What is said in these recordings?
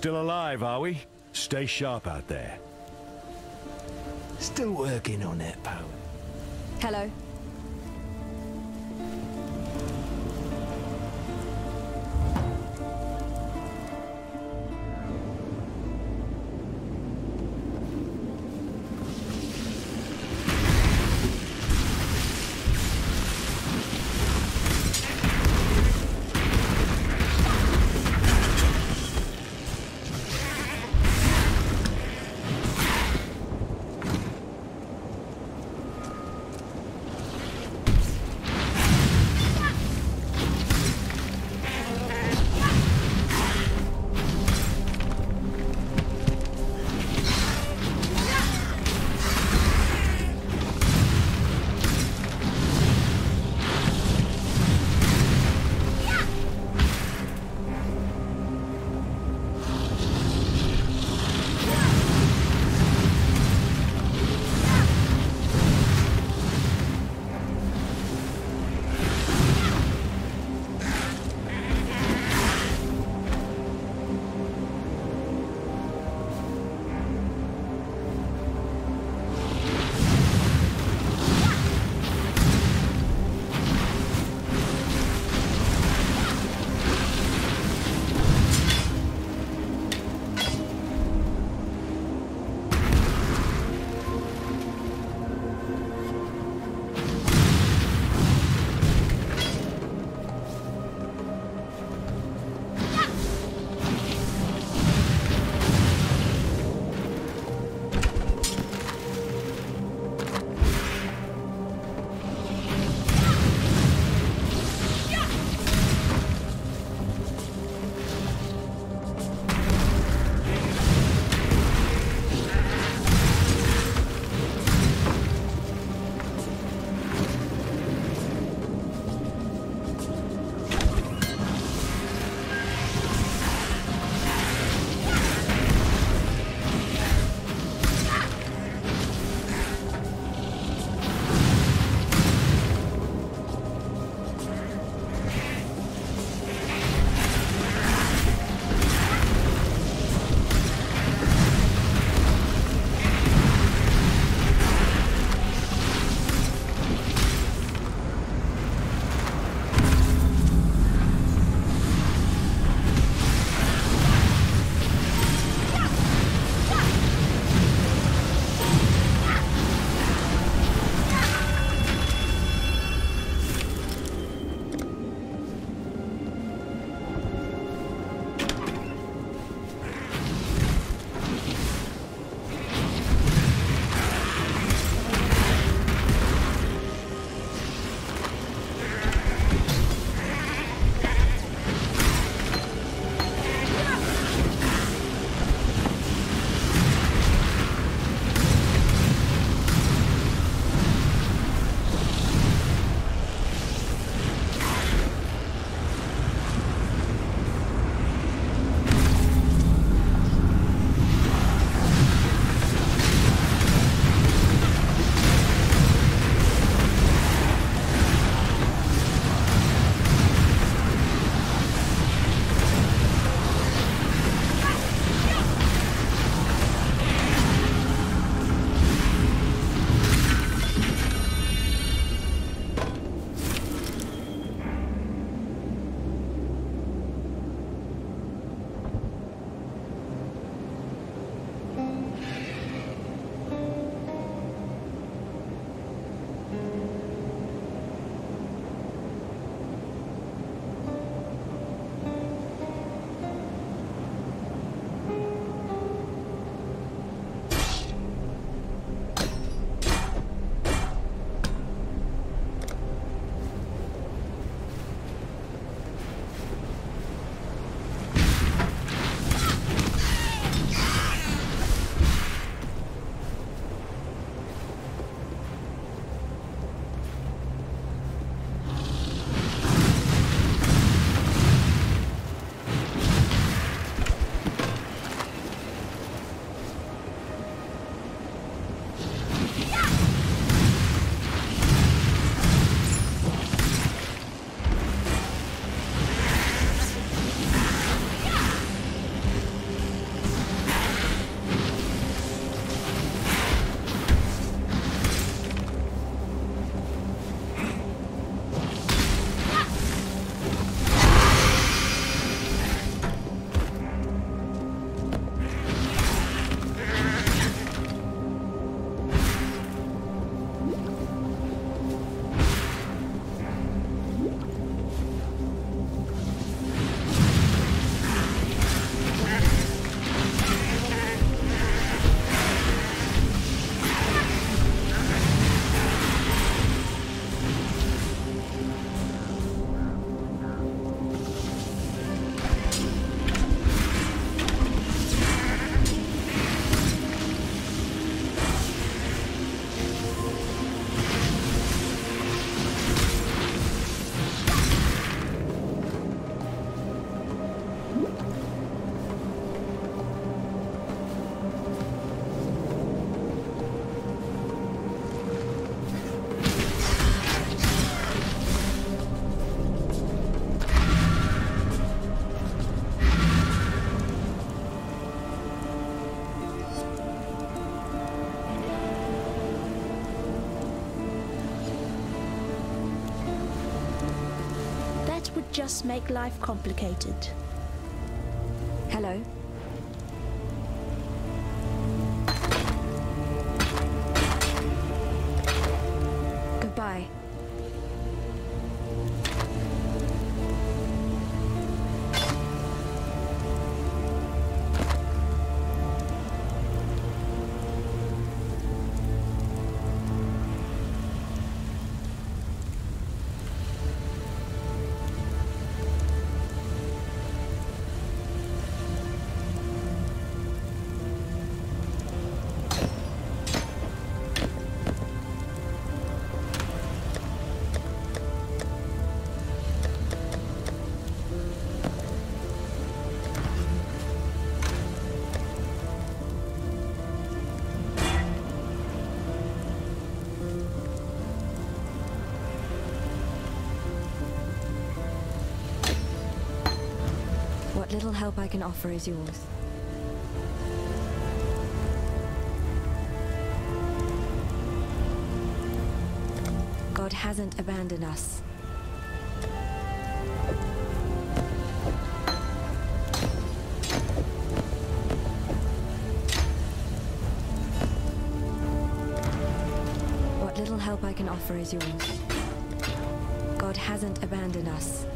Still alive, are we? Stay sharp out there. Still working on that, poet. Hello. just make life complicated. Hello. Goodbye. What little help I can offer is yours. God hasn't abandoned us. What little help I can offer is yours. God hasn't abandoned us.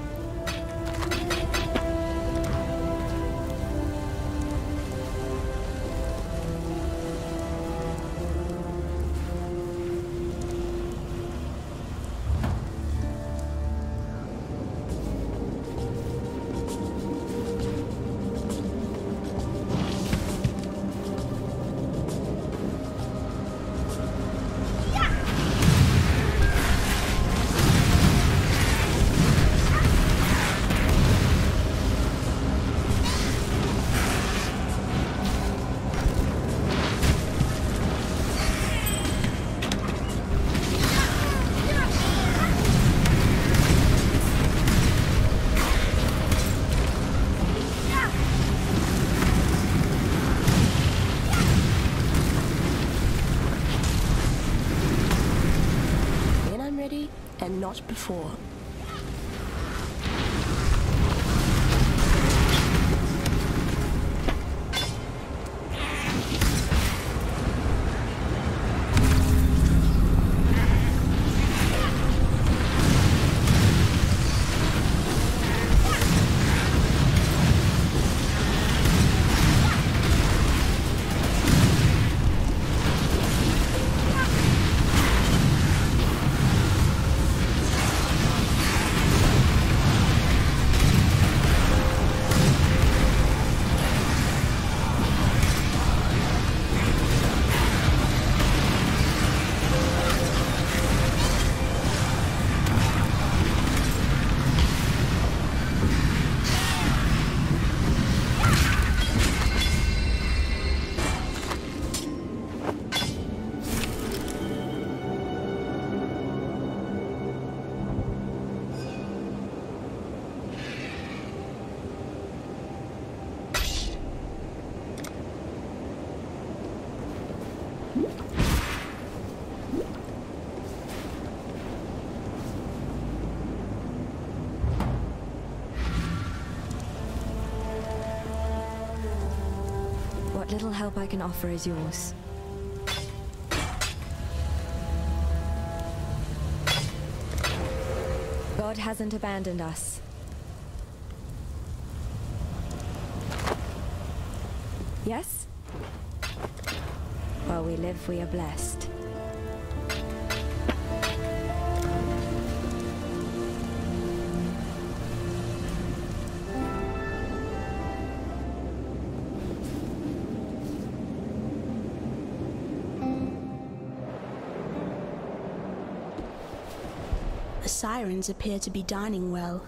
And not before. What little help I can offer is yours. God hasn't abandoned us. Yes? While we live, we are blessed. The sirens appear to be dining well.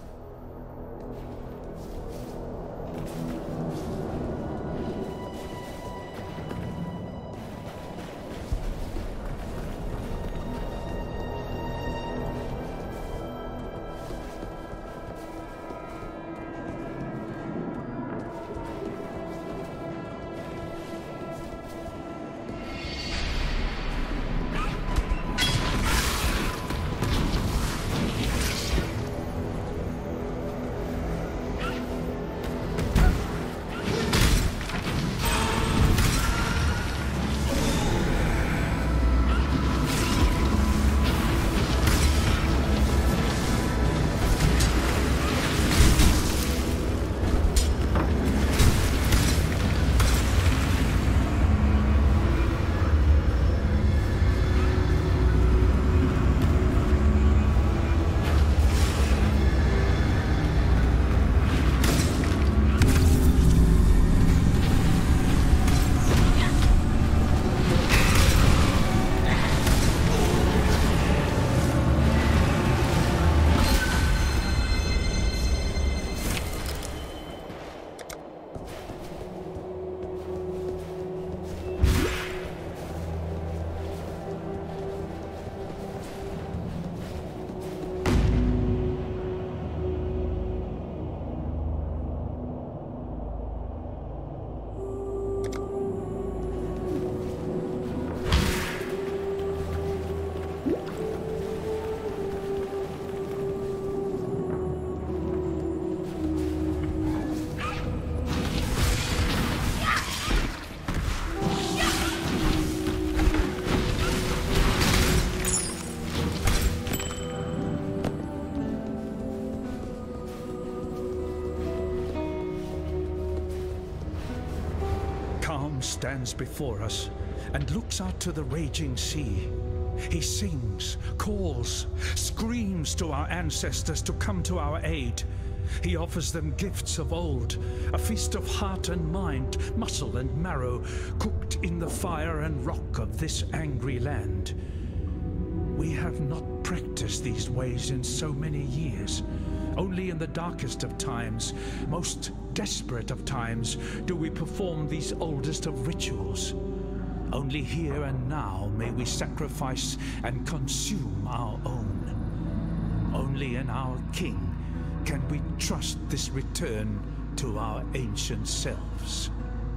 stands before us and looks out to the raging sea. He sings, calls, screams to our ancestors to come to our aid. He offers them gifts of old, a feast of heart and mind, muscle and marrow, cooked in the fire and rock of this angry land. We have not practiced these ways in so many years. Only in the darkest of times, most desperate of times, do we perform these oldest of rituals. Only here and now may we sacrifice and consume our own. Only in our King can we trust this return to our ancient selves.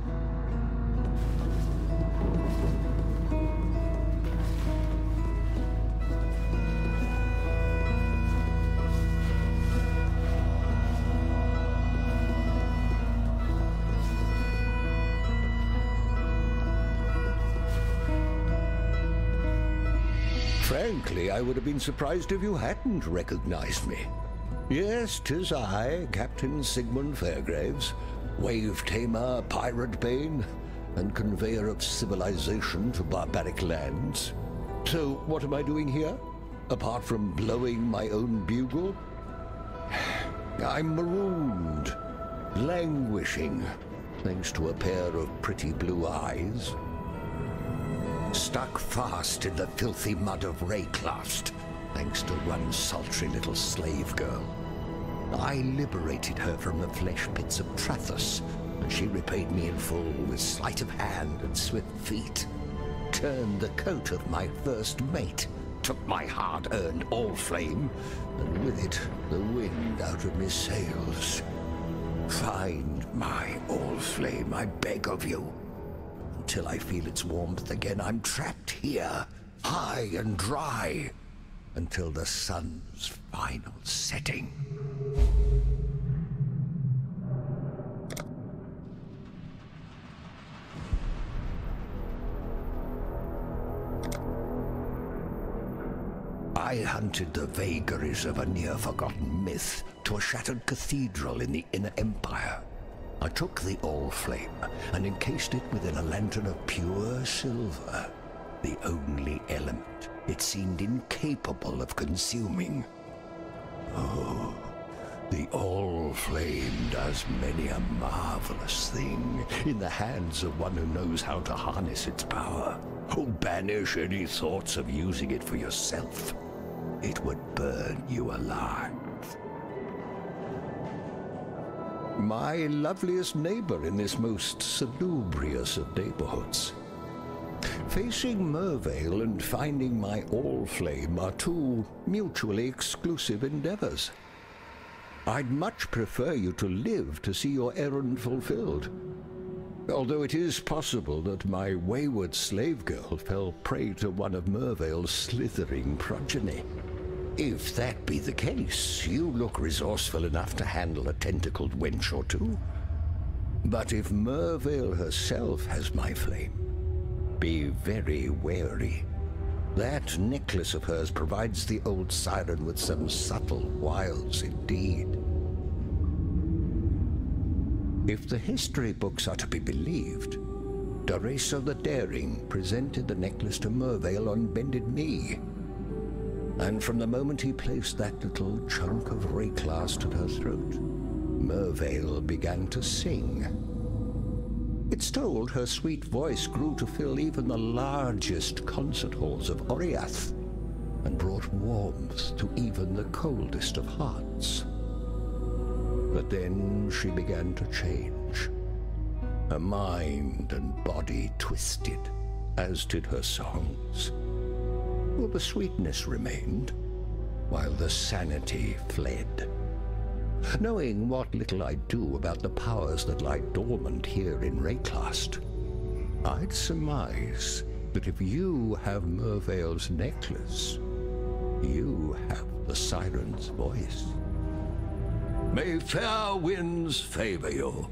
Frankly, I would have been surprised if you hadn't recognized me. Yes, 'tis I, Captain Sigmund Fairgraves, wave tamer, pirate bane, and conveyor of civilization to barbaric lands. So, what am I doing here, apart from blowing my own bugle? I'm marooned, languishing, thanks to a pair of pretty blue eyes. Stuck fast in the filthy mud of Rayclast, thanks to one sultry little slave girl. I liberated her from the flesh pits of Trathus, and she repaid me in full with sleight of hand and swift feet. Turned the coat of my first mate, took my hard-earned all-flame, and with it the wind out of me sails. Find my all-flame, I beg of you. Until I feel its warmth again, I'm trapped here, high and dry, until the sun's final setting. I hunted the vagaries of a near-forgotten myth to a shattered cathedral in the Inner Empire. I took the all-flame and encased it within a lantern of pure silver, the only element it seemed incapable of consuming. Oh, the all-flame does many a marvelous thing in the hands of one who knows how to harness its power. Oh, banish any thoughts of using it for yourself. It would burn you alive. My loveliest neighbor in this most salubrious of neighborhoods. Facing Mervale and finding my all-flame are two mutually exclusive endeavors. I'd much prefer you to live to see your errand fulfilled. Although it is possible that my wayward slave girl fell prey to one of Mervale's slithering progeny. If that be the case, you look resourceful enough to handle a tentacled wench or two. But if Mervale herself has my flame, be very wary. That necklace of hers provides the old siren with some subtle wiles indeed. If the history books are to be believed, Doreso the Daring presented the necklace to Mervale on bended knee. And from the moment he placed that little chunk of Rayclast at her throat, Mervale began to sing. It's told her sweet voice grew to fill even the largest concert halls of Oriath, and brought warmth to even the coldest of hearts. But then she began to change. Her mind and body twisted, as did her songs. Well, the sweetness remained, while the sanity fled. Knowing what little I do about the powers that lie dormant here in Rayclast, I'd surmise that if you have Mervale's necklace, you have the siren's voice. May fair winds favor you.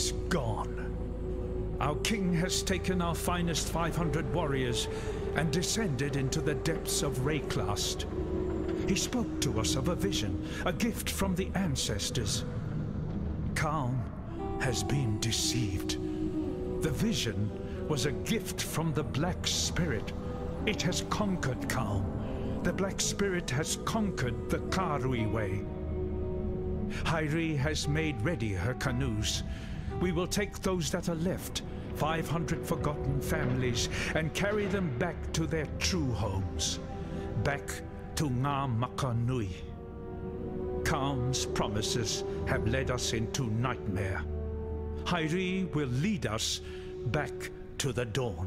is gone. Our king has taken our finest 500 warriors and descended into the depths of Rayclast. He spoke to us of a vision, a gift from the ancestors. Kalm has been deceived. The vision was a gift from the Black Spirit. It has conquered Kalm. The Black Spirit has conquered the Karui way. Hyri has made ready her canoes. We will take those that are left, 500 forgotten families, and carry them back to their true homes. Back to Ngā Makanui. Kalm's promises have led us into nightmare. Hyri will lead us back to the dawn.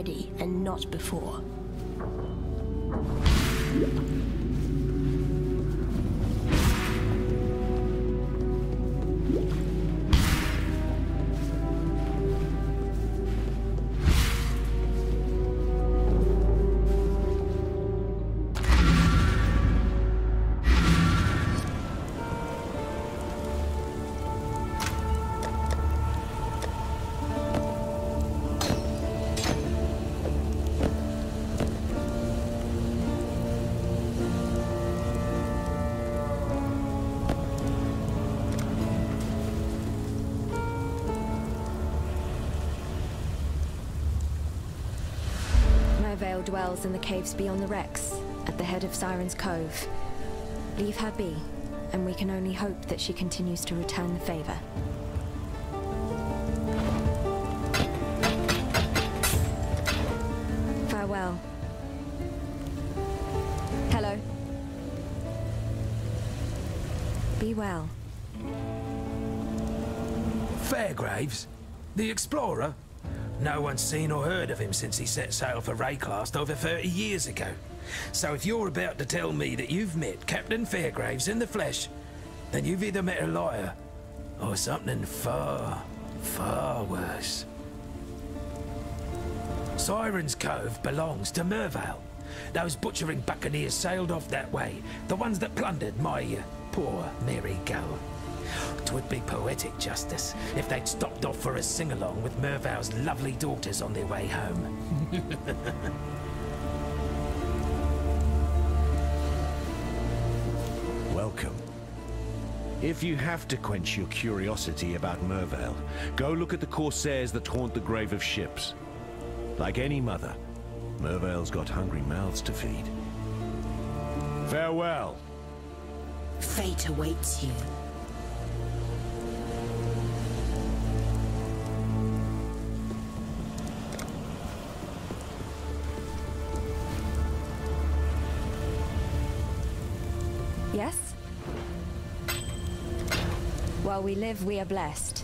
ready and not before. Vale dwells in the caves beyond the wrecks, at the head of Siren's Cove. Leave her be, and we can only hope that she continues to return the favor. Farewell. Hello. Be well. Fairgraves? The explorer? No one's seen or heard of him since he set sail for Rayclast over 30 years ago. So if you're about to tell me that you've met Captain Fairgraves in the flesh, then you've either met a liar or something far, far worse. Siren's Cove belongs to Mervale. Those butchering buccaneers sailed off that way, the ones that plundered my poor Mary Gull. 'Twould be poetic justice if they'd stopped off for a sing-along with Mervale's lovely daughters on their way home. Welcome. If you have to quench your curiosity about Mervale, go look at the corsairs that haunt the grave of ships. Like any mother, Mervale's got hungry mouths to feed. Farewell. Fate awaits you. Yes? While we live, we are blessed.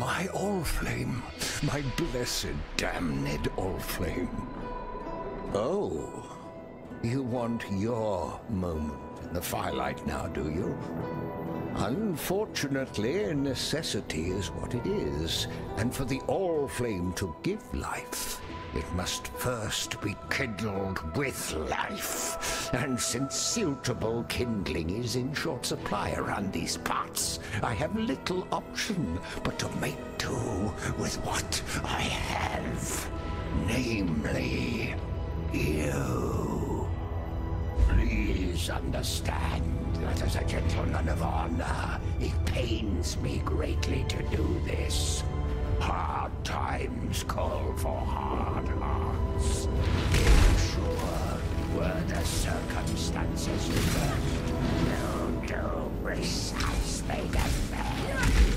My Allflame. My blessed, damned Allflame. Oh, you want your moment in the firelight now, do you? Unfortunately, necessity is what it is, and for the Allflame to give life, it must first be kindled with life. And since suitable kindling is in short supply around these parts, I have little option but to make do with what I have. Namely, you. Please understand that as a gentleman of honor, it pains me greatly to do this. Hard times call for hard hearts. Sure, were the circumstances reversed, you'll do precisely the same.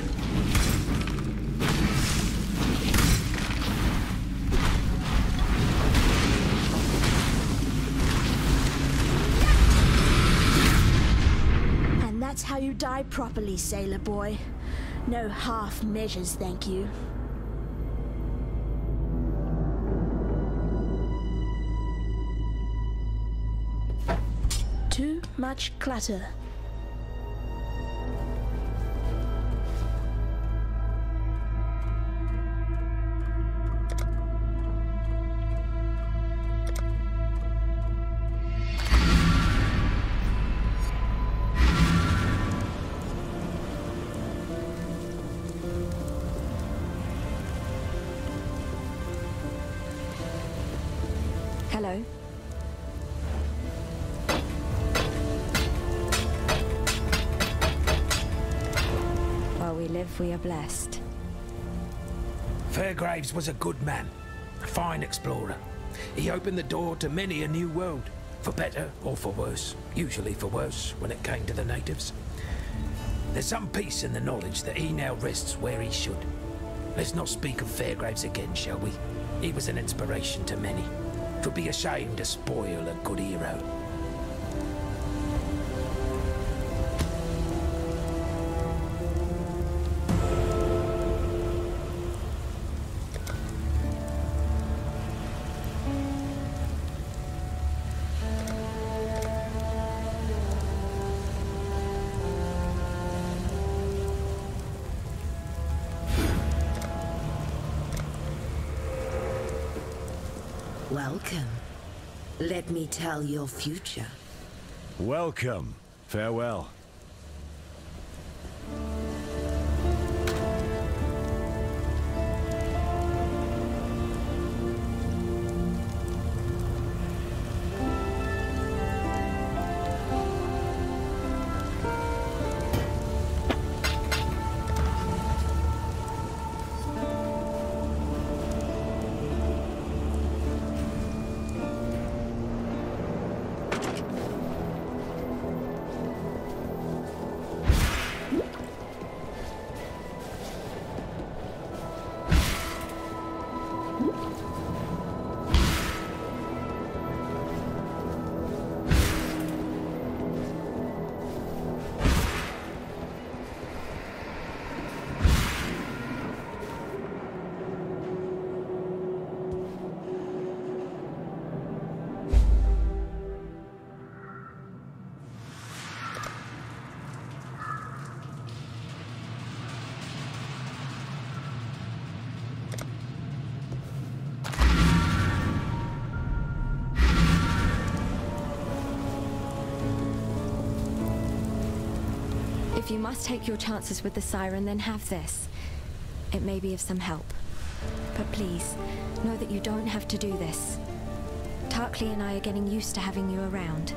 And that's how you die properly, sailor boy. No half measures, thank you. Too much clutter. Hello? While we live, we are blessed. Fairgraves was a good man, a fine explorer. He opened the door to many a new world, for better or for worse, usually for worse when it came to the natives. There's some peace in the knowledge that he now rests where he should. Let's not speak of Fairgraves again, shall we? He was an inspiration to many. 'Twould be a shame to spoil a good hero. Welcome. Let me tell your future. Welcome. Farewell. If you must take your chances with the siren, then have this. It may be of some help. But please, know that you don't have to do this. Tarkley and I are getting used to having you around.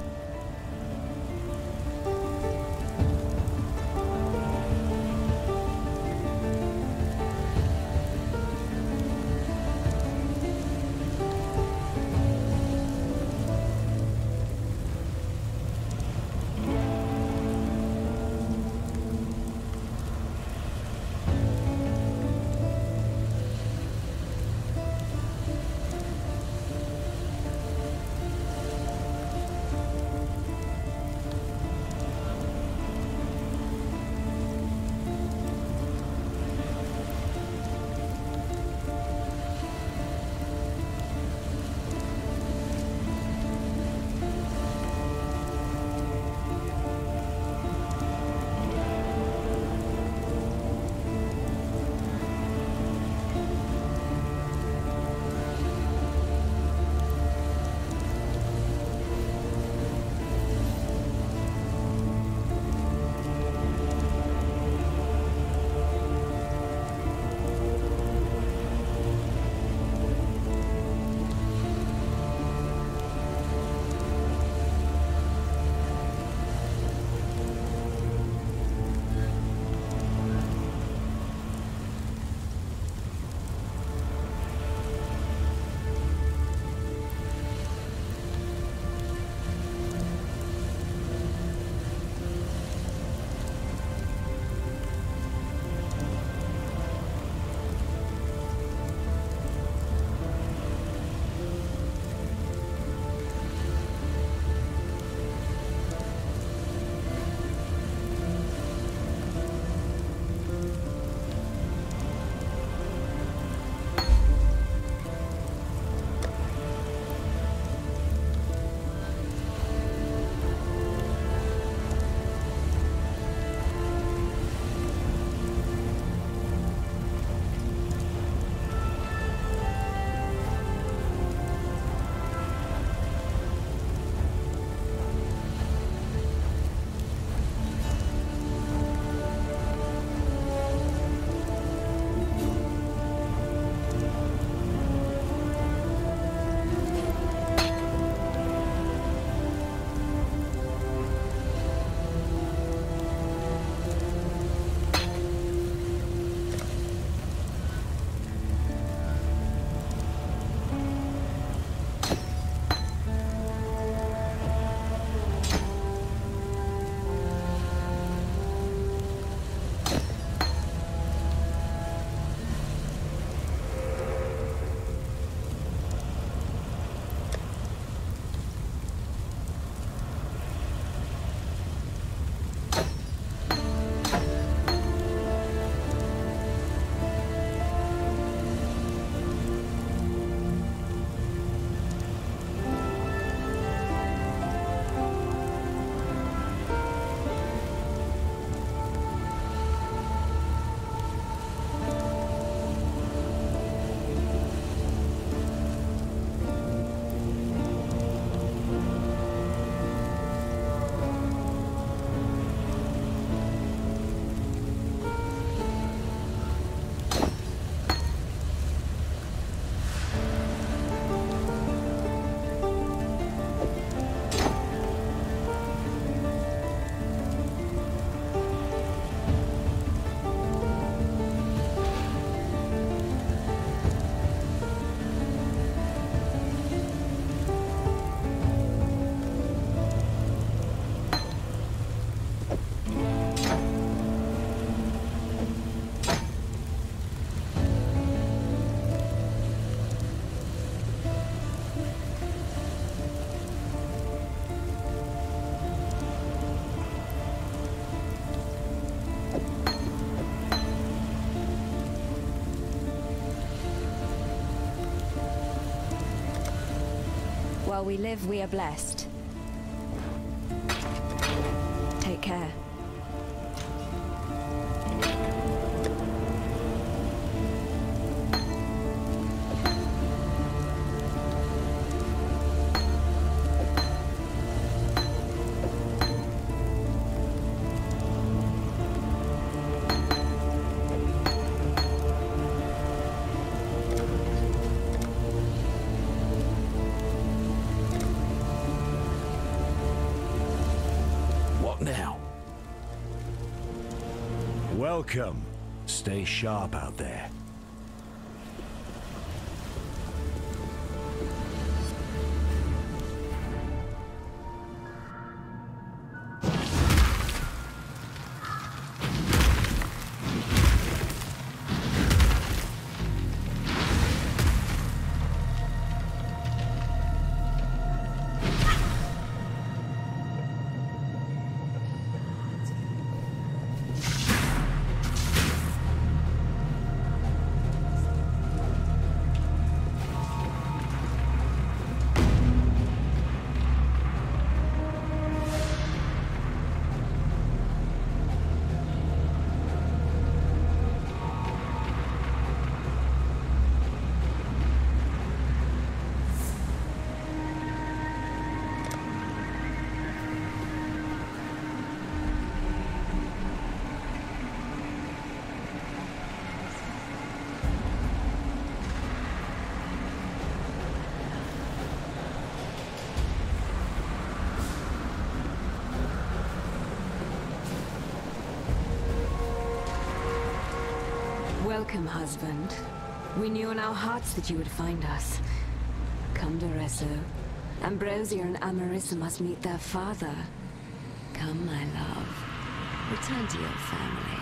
while we live, we are blessed. Take care. Now. Welcome. Stay sharp out there. Welcome, husband. We knew in our hearts that you would find us. Come to Resso. Ambrosia and Amarissa must meet their father. Come, my love. Return to your family.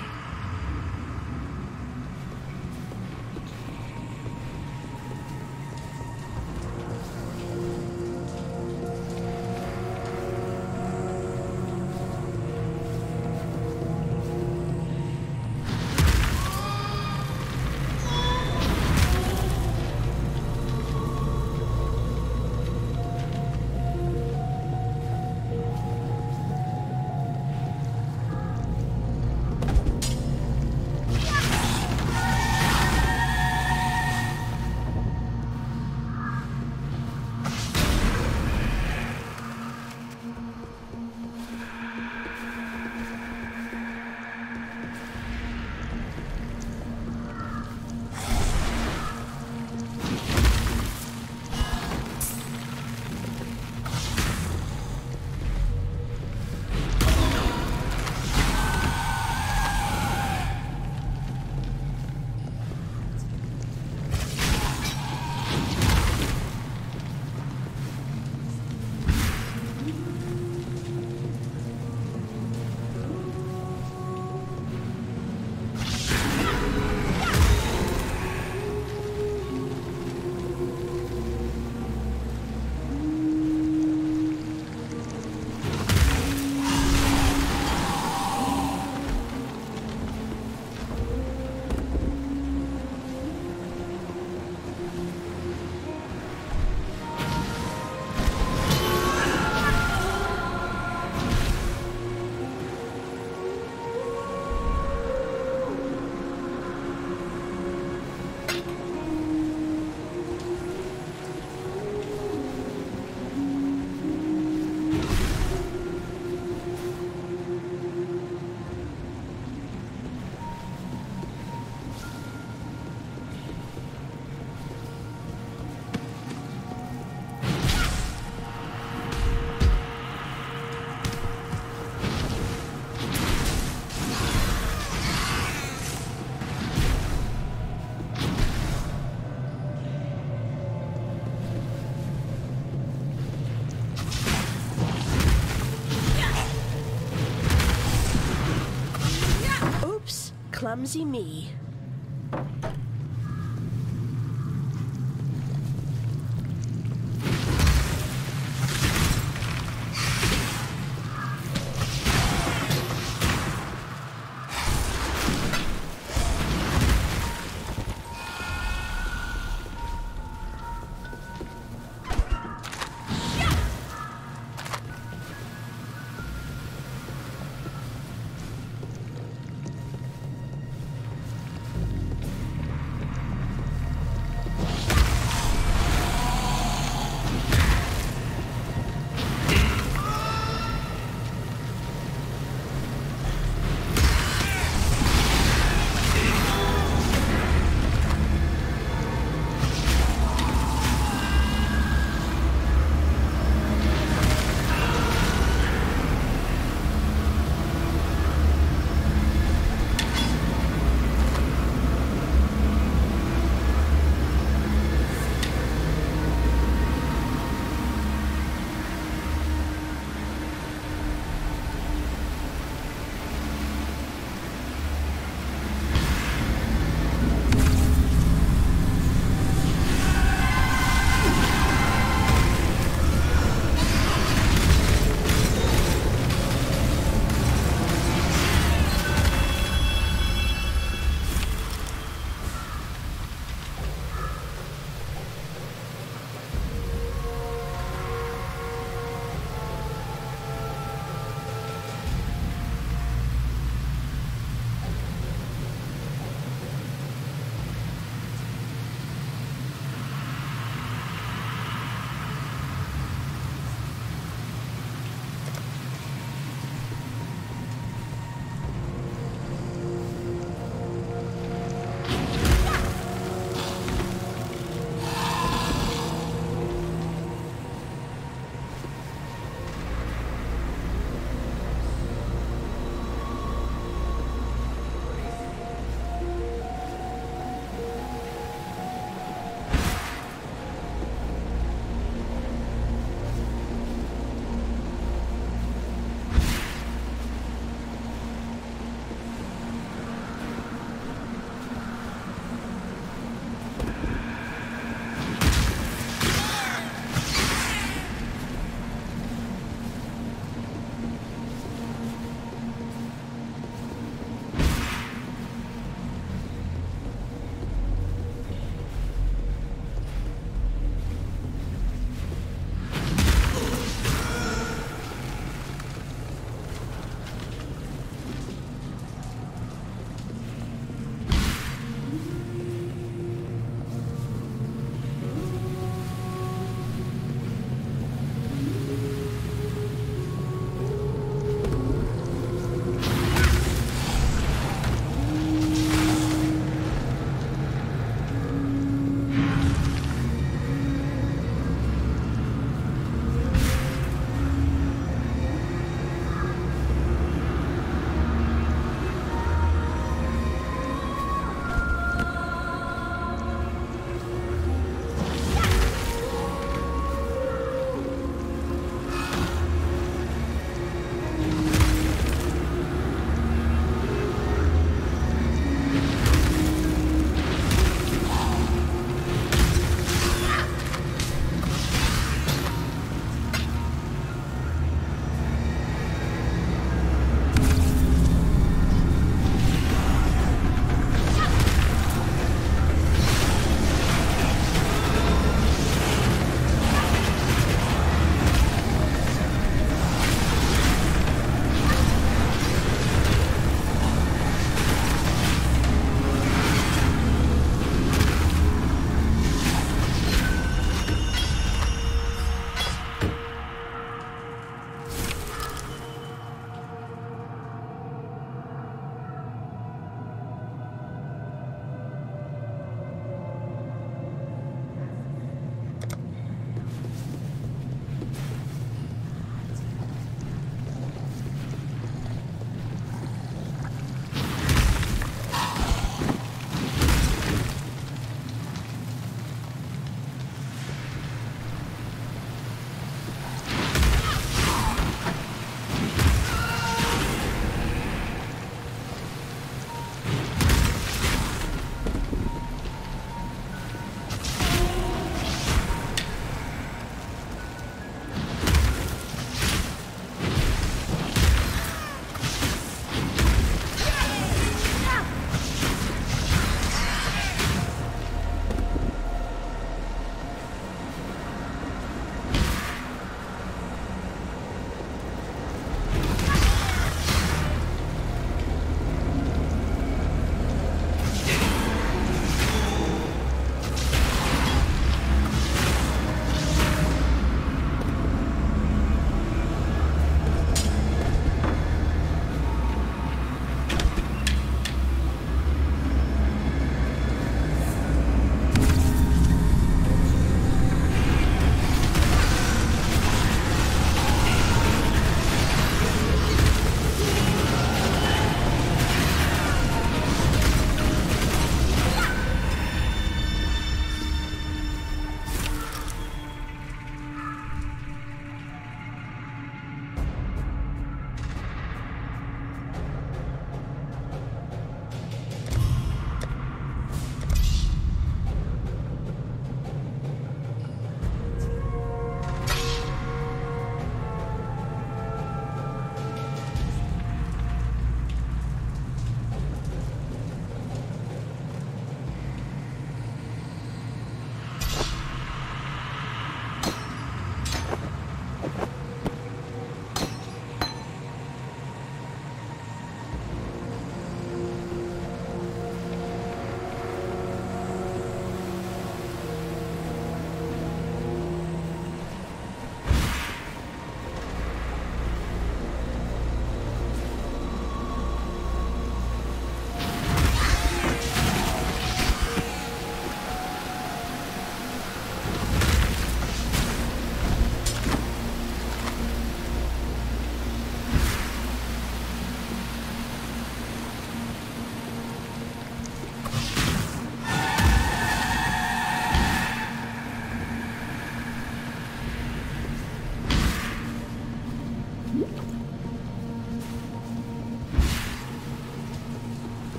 Clumsy me.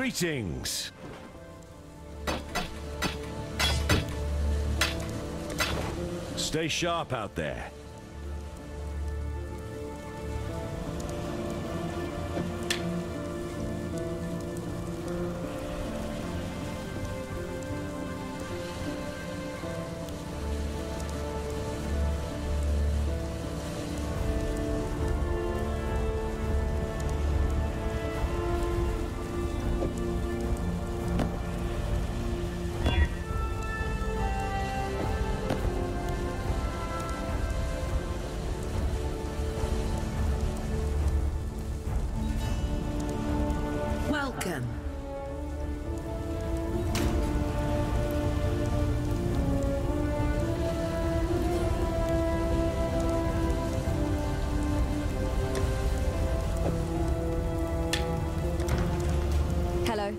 Greetings. Stay sharp out there. Welcome. Hello.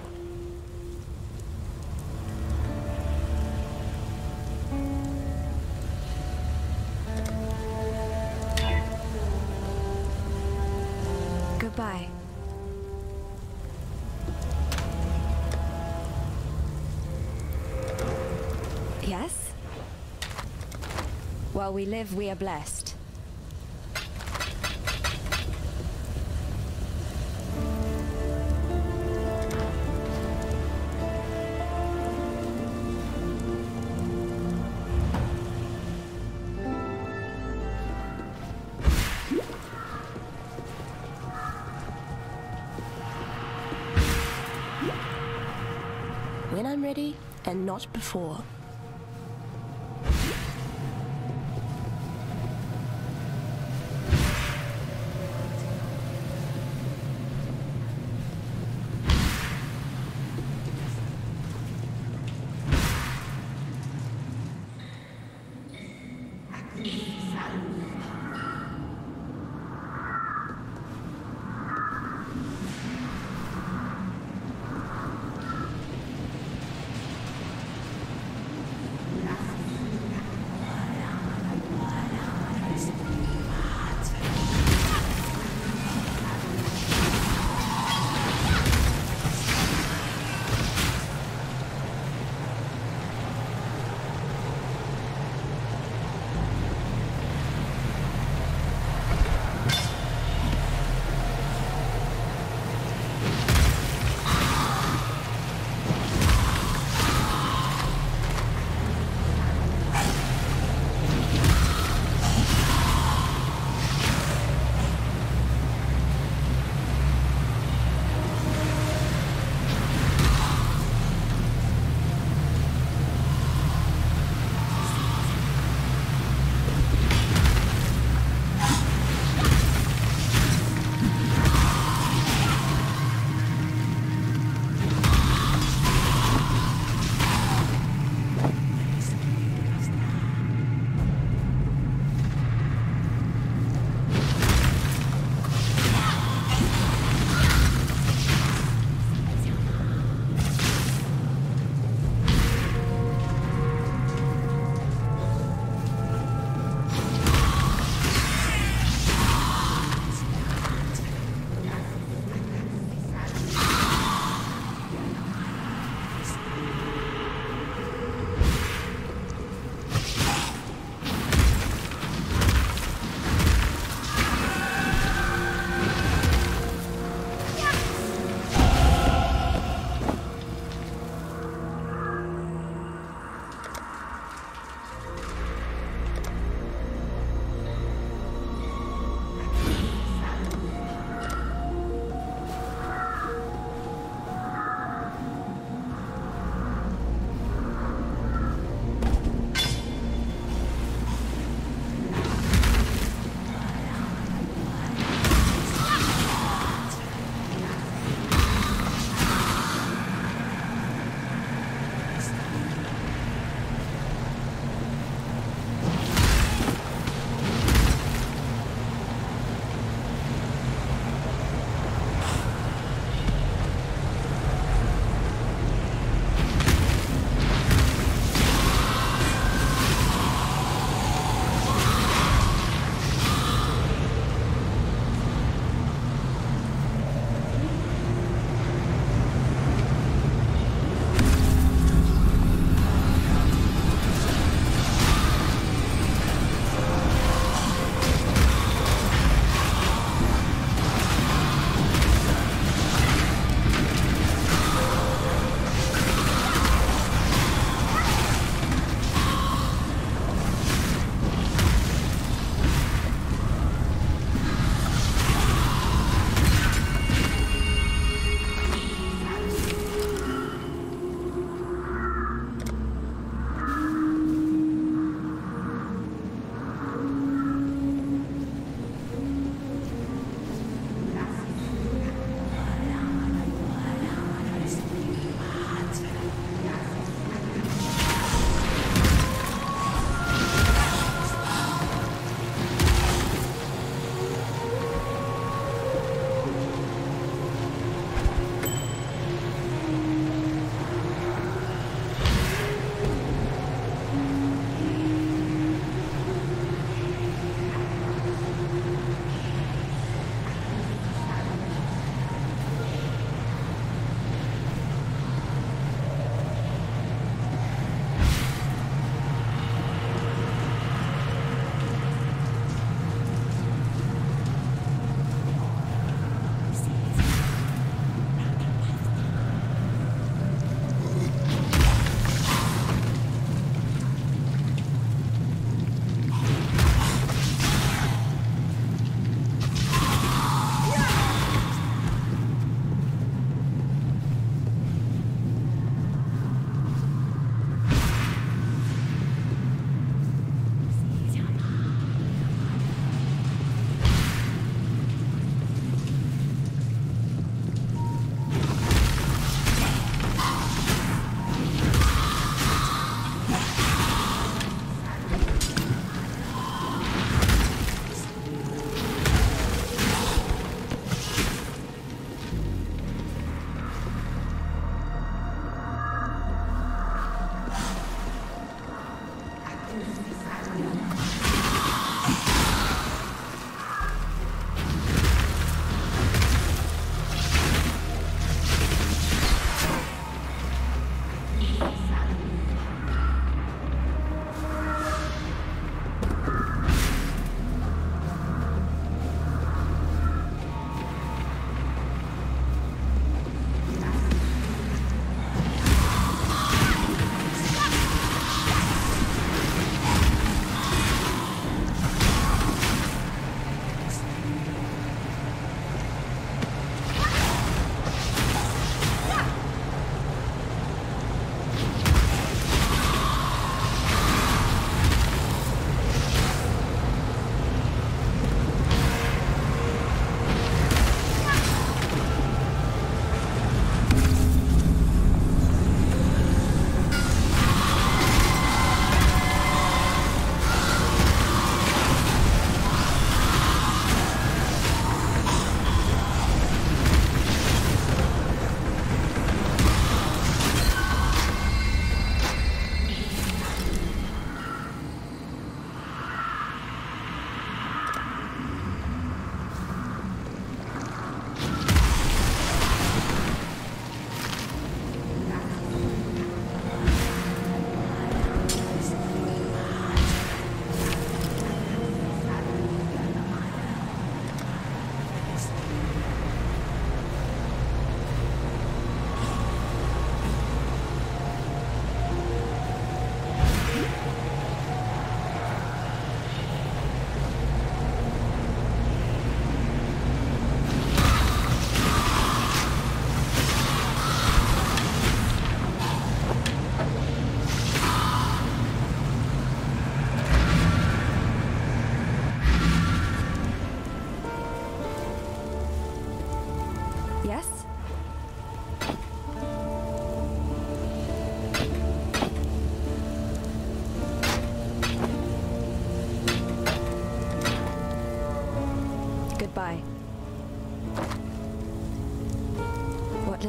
Goodbye. Yes? While we live, we are blessed. When I'm ready, and not before.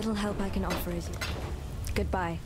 little help I can offer is goodbye.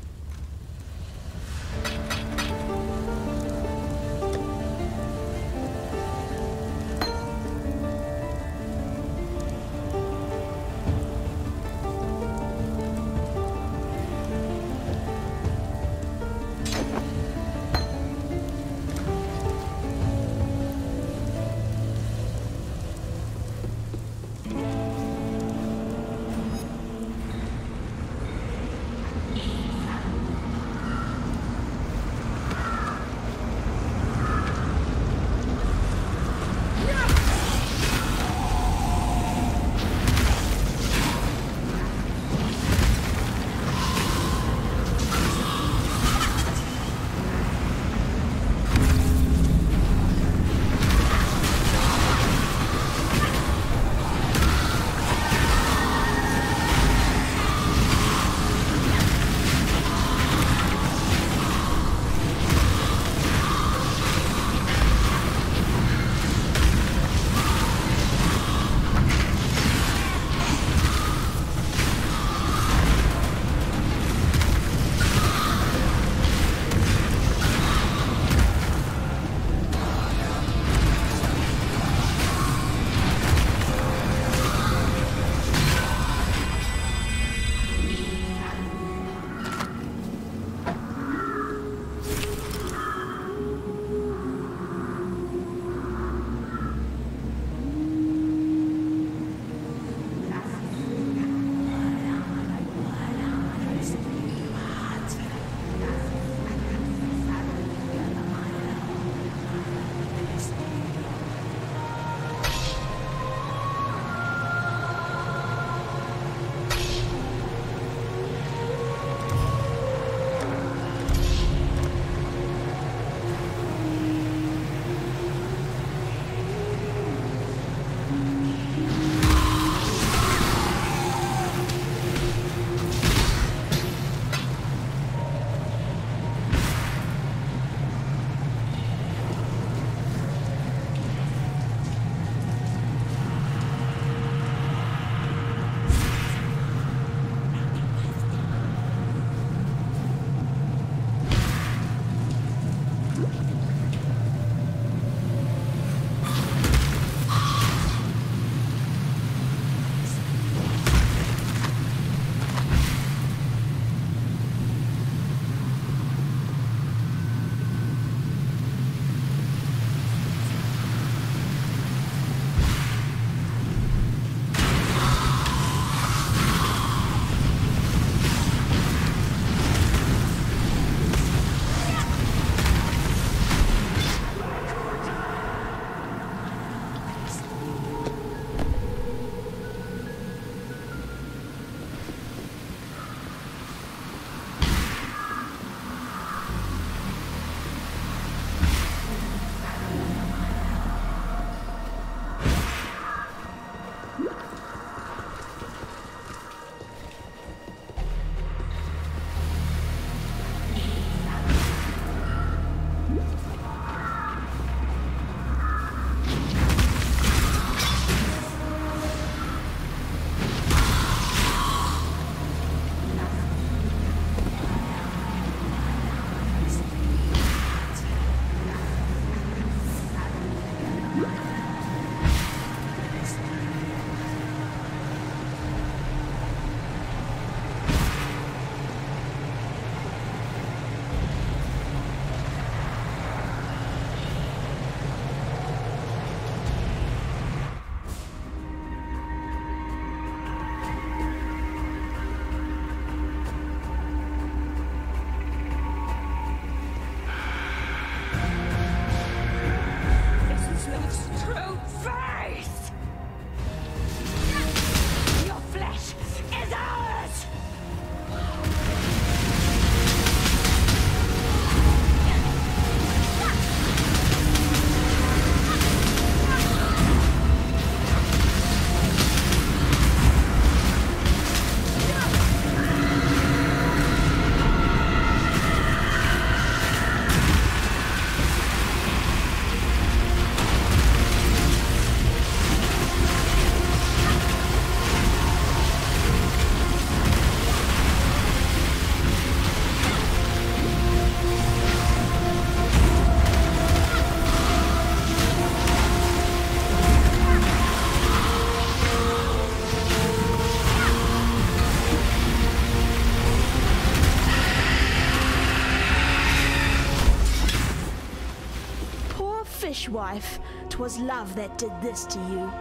fishwife. 'Twas love that did this to you.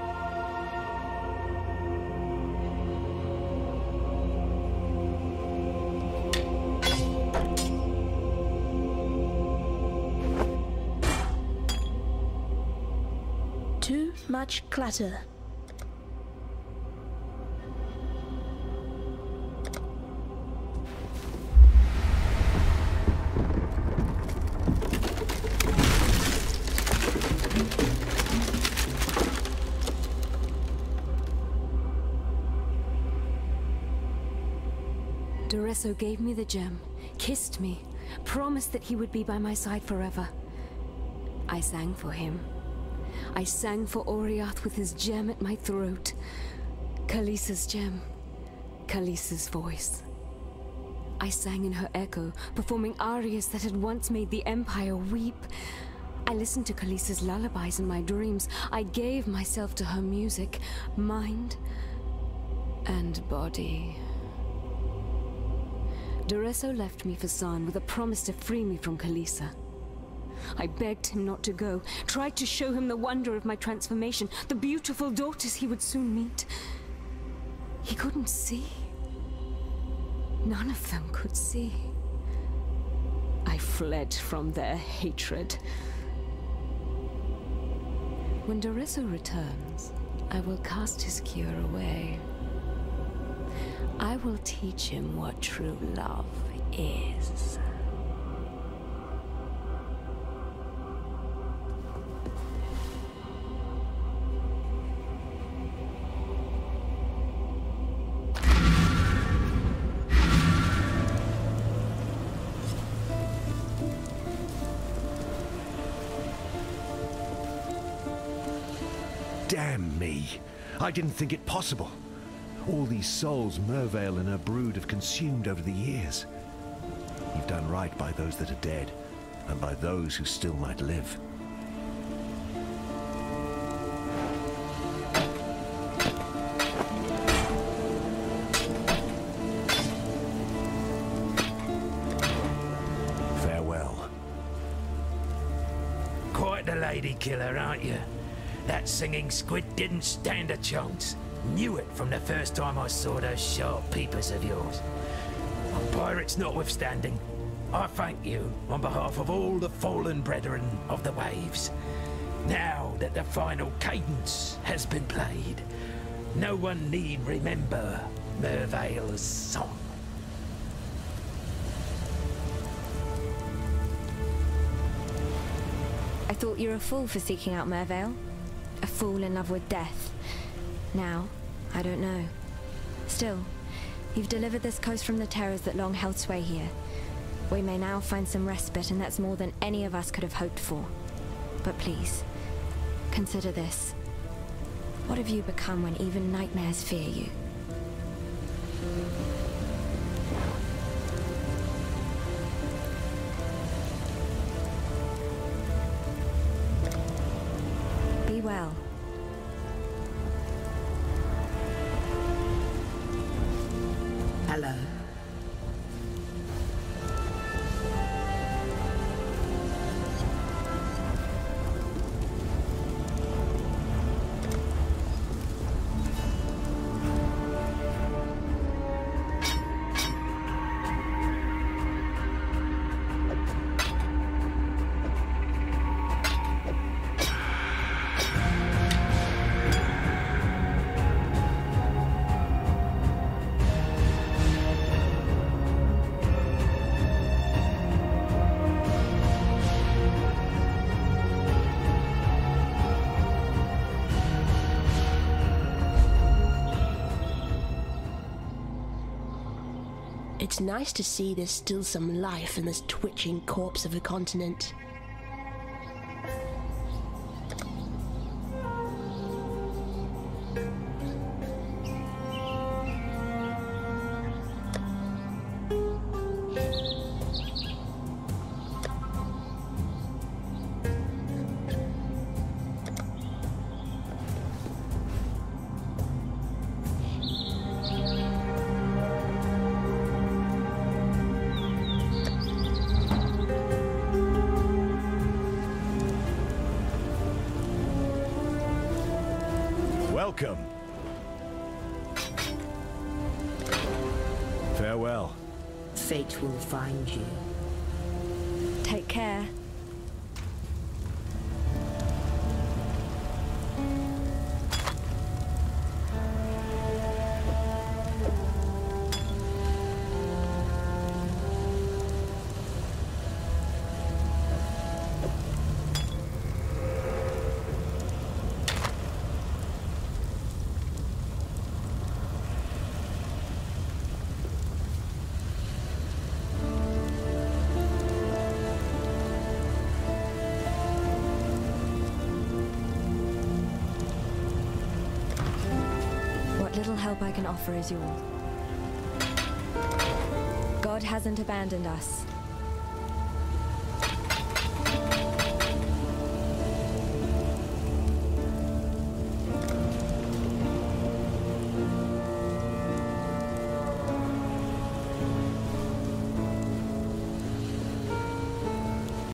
Too much clutter. Doresso gave me the gem, kissed me, promised that he would be by my side forever. I sang for him. I sang for Oriath with his gem at my throat. Khaleesi's gem. Khaleesi's voice. I sang in her echo, performing arias that had once made the Empire weep. I listened to Khaleesi's lullabies in my dreams. I gave myself to her music, mind and body. Doresso left me for San with a promise to free me from Khaleesi. I begged him not to go, tried to show him the wonder of my transformation, the beautiful daughters he would soon meet. He couldn't see. None of them could see. I fled from their hatred. When Doresso returns, I will cast his cure away. I will teach him what true love is. Damn me! I didn't think it possible. All these souls Mervale and her brood have consumed over the years. You've done right by those that are dead, and by those who still might live. Farewell. Quite the lady killer, aren't you? That singing squid didn't stand a chance. Knew it from the first time I saw those sharp peepers of yours. Pirates notwithstanding, I thank you on behalf of all the fallen brethren of the waves. Now that the final cadence has been played, no one need remember Mervale's song. I thought you were a fool for seeking out Mervale. A fool in love with death. Now, I don't know. Still, you've delivered this coast from the terrors that long held sway here. We may now find some respite, and that's more than any of us could have hoped for. But please, consider this. What have you become when even nightmares fear you? Be well. Hello. It's nice to see there's still some life in this twitching corpse of a continent. Welcome. Farewell. Fate will find you. Take care. What little help I can offer is yours. God hasn't abandoned us.